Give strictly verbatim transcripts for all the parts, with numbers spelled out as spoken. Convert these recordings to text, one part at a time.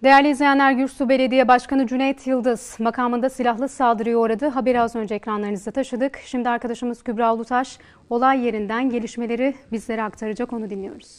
Değerli izleyenler, Gürsu Belediye Başkanı Cüneyt Yıldız makamında silahlı saldırıya uğradı. Haberi az önce ekranlarınızda taşıdık. Şimdi arkadaşımız Kübra Ulutaş olay yerinden gelişmeleri bizlere aktaracak, onu dinliyoruz.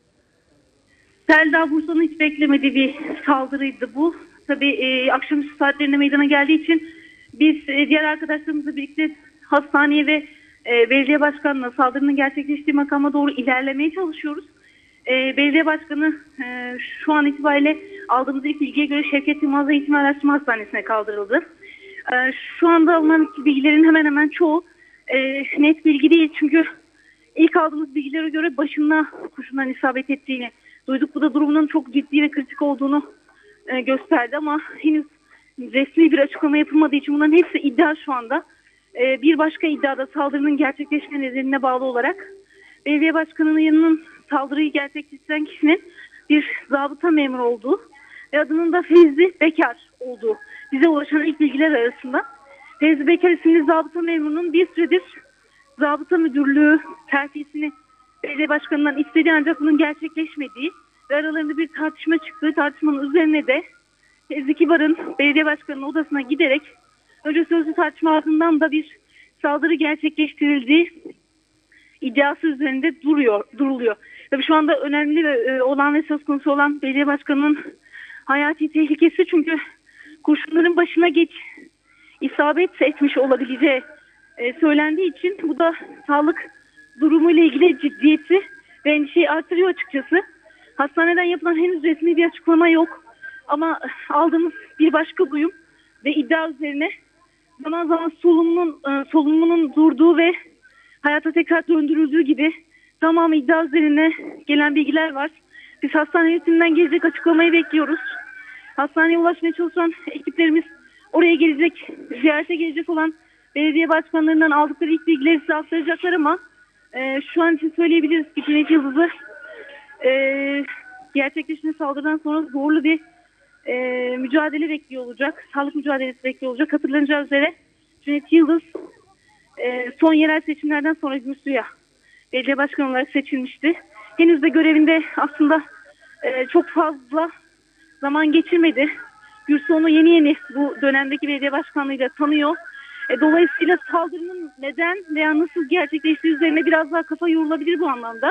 Selda, Bursa'nın hiç beklemediği bir saldırıydı bu. Tabii e, akşamüstü saatlerinde meydana geldiği için biz e, diğer arkadaşlarımızla birlikte hastaneye ve e, belediye başkanına saldırının gerçekleştiği makama doğru ilerlemeye çalışıyoruz. E, belediye başkanı e, şu an itibariyle aldığımız ilk bilgiye göre Şevket Yılmaz Eğitim Araştırma Hastanesi'ne kaldırıldı. E, şu anda alınan bilgilerin hemen hemen çoğu e, net bilgi değil. Çünkü ilk aldığımız bilgilere göre başına kurşundan isabet ettiğini duyduk. Bu da durumunun çok ciddi ve kritik olduğunu e, gösterdi ama henüz resmi bir açıklama yapılmadığı için bunların hepsi iddia şu anda. E, bir başka iddiada saldırının gerçekleşme nedenine bağlı olarak belediye başkanının yanının saldırıyı gerçekleştiren kişinin bir zabıta memuru olduğu ve adının da Fevzi Bekar olduğu bize ulaşan ilk bilgiler arasında. Fevzi Bekar isimli zabıta memurunun bir süredir zabıta müdürlüğü terfisini belediye başkanından istediği ancak bunun gerçekleşmediği ve aralarında bir tartışma çıktığı, tartışmanın üzerine de Fevzi Kibar'ın belediye başkanının odasına giderek önce sözlü tartışma ardından da bir saldırı gerçekleştirildiği iddiası üzerinde duruyor, duruluyor. Tabii şu anda önemli ve olan ve söz konusu olan belediye başkanının hayati tehlikesi, çünkü kurşunların başına geç isabet etmiş olabileceği e, söylendiği için bu da sağlık durumu ile ilgili ciddiyeti ve endişeyi artırıyor açıkçası. Hastaneden yapılan henüz resmi bir açıklama yok ama aldığımız bir başka duyum ve iddia üzerine zaman zaman solunumun, e, solunumunun durduğu ve hayata tekrar döndürüldüğü gibi tamamı iddia üzerine gelen bilgiler var. Biz hastane yönetiminden gelecek açıklamayı bekliyoruz. Hastaneye ulaşmaya çalışan ekiplerimiz oraya gelecek, ziyarete gelecek olan belediye başkanlarından aldıkları ilk bilgileri size aktaracaklar ama e, şu an için söyleyebiliriz ki Cüneyt Yıldız'ı e, gerçekleşen saldırıdan sonra zorlu bir e, mücadele bekliyor olacak. Sağlık mücadelesi bekliyor olacak. Hatırlanacağı üzere Cüneyt Yıldız e, son yerel seçimlerden sonra Gürsu'ya belediye başkanı olarak seçilmişti. Henüz de görevinde aslında e, çok fazla zaman geçirmedi. Gürsu onu yeni yeni bu dönemdeki belediye başkanlığıyla tanıyor. E, dolayısıyla saldırının neden veya nasıl gerçekleştiği üzerine biraz daha kafa yorulabilir bu anlamda.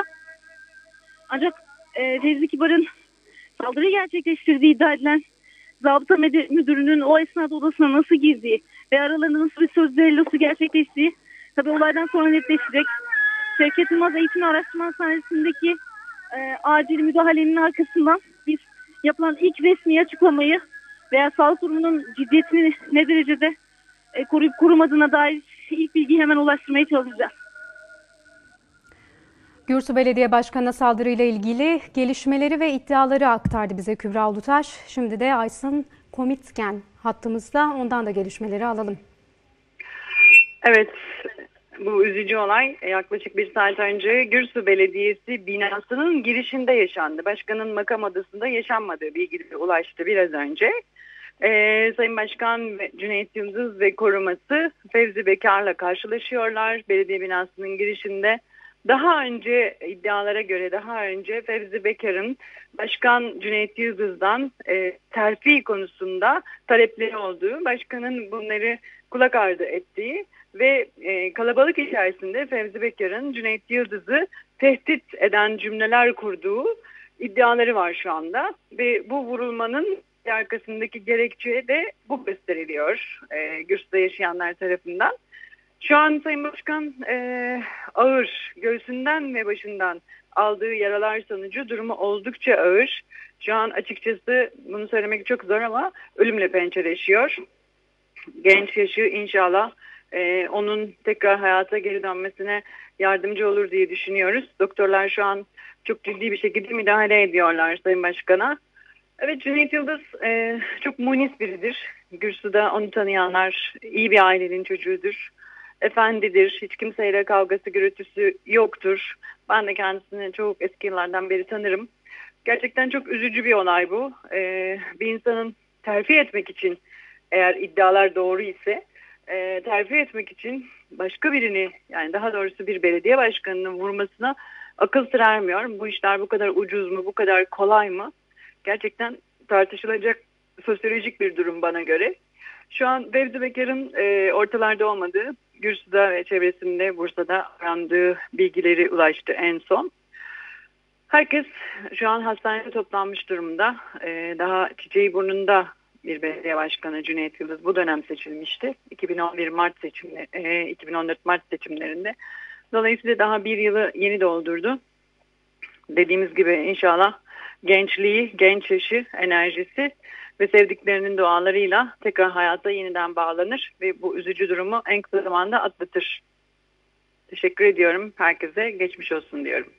Ancak e, Fevzi Kibar'ın saldırıyı gerçekleştirdiği iddia edilen zabıta müdürünün o esnada odasına nasıl girdiği ve aralarında nasıl bir söz düellosu gerçekleştiği tabii olaydan sonra netleşecek. Şevket Yılmaz Eğitim Araştırma Hastanesi'ndeki e, acil müdahalenin arkasından biz yapılan ilk resmi açıklamayı veya sağlık durumunun ciddiyetini ne derecede e, koruyup korumadığına dair ilk bilgiyi hemen ulaştırmaya çalışacağız. Gürsu Belediye Başkanı'na saldırıyla ilgili gelişmeleri ve iddiaları aktardı bize Kübra Ulutaş. Şimdi de Aysun Komitgen hattımızda, ondan da gelişmeleri alalım. Evet, bu üzücü olay yaklaşık bir saat önce Gürsu Belediyesi binasının girişinde yaşandı. Başkanın makam odasında yaşanmadığı bilgileri ulaştı biraz önce. Ee, Sayın Başkan Cüneyt Yıldız ve koruması Fevzi Bekar'la karşılaşıyorlar belediye binasının girişinde. Daha önce iddialara göre daha önce Fevzi Bekar'ın Başkan Cüneyt Yıldız'dan e, terfi konusunda talepleri olduğu, başkanın bunları kulak ardı ettiği ve e, kalabalık içerisinde Fevzi Bekar'ın Cüneyt Yıldız'ı tehdit eden cümleler kurduğu iddiaları var şu anda. Ve bu vurulmanın arkasındaki gerekçe de bu gösteriliyor e, Gürsu'da yaşayanlar tarafından. Şu an Sayın Başkan e, ağır, göğsünden ve başından aldığı yaralar sonucu durumu oldukça ağır. Şu an açıkçası bunu söylemek çok zor ama ölümle pençeleşiyor. Genç yaşı inşallah e, onun tekrar hayata geri dönmesine yardımcı olur diye düşünüyoruz. Doktorlar şu an çok ciddi bir şekilde müdahale ediyorlar Sayın Başkan'a. Evet, Cüneyt Yıldız e, çok munis biridir. Gürsu'da onu tanıyanlar iyi bir ailenin çocuğudur. Efendidir. Hiç kimseyle kavgası, gürültüsü yoktur. Ben de kendisini çok eski yıllardan beri tanırım. Gerçekten çok üzücü bir olay bu. Ee, bir insanın terfi etmek için, eğer iddialar doğru ise e, terfi etmek için başka birini, yani daha doğrusu bir belediye başkanının vurmasına akıl sır ermiyor. Bu işler bu kadar ucuz mu, bu kadar kolay mı? Gerçekten tartışılacak sosyolojik bir durum bana göre. Şu an Fevzi Bekar'ın e, ortalarda olmadığı, Gürsü'de ve çevresinde Bursa'da arandığı bilgileri ulaştı en son. Herkes şu an hastanede toplanmış durumda. E, daha çiçeği burnunda bir belediye başkanı Cüneyt Yıldız bu dönem seçilmişti. iki bin on bir Mart seçimleri, e, iki bin on dört Mart seçimlerinde. Dolayısıyla daha bir yılı yeni doldurdu. Dediğimiz gibi inşallah gençliği, genç yaşı, enerjisi ve sevdiklerinin dualarıyla tekrar hayata yeniden bağlanır ve bu üzücü durumu en kısa zamanda atlatır. Teşekkür ediyorum. Herkese geçmiş olsun diyorum.